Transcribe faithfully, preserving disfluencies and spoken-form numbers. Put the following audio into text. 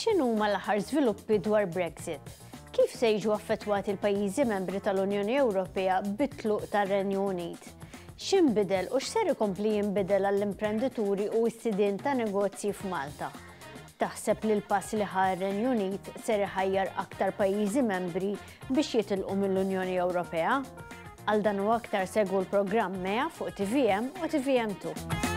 X'inhuma l-aħħar żviluppi dwar Brexit? Kif se jiġu affettwati l-pajjiżi membri tal-Unjoni Ewropea bit-tluq tar-Renju Unit? X'inbidel u x'ser ikompli jinbidel għall-imprendituri u s-sidien ta' negozji f'Malta? Taħseb li l-pass li ħa r-Renju Unit ser iħajjar aktar pajjiżi membri biex jitilqu mill-Unjoni Ewropea? Għal dan u aktar segwu l-programm M E A fuq T V M u T V M two.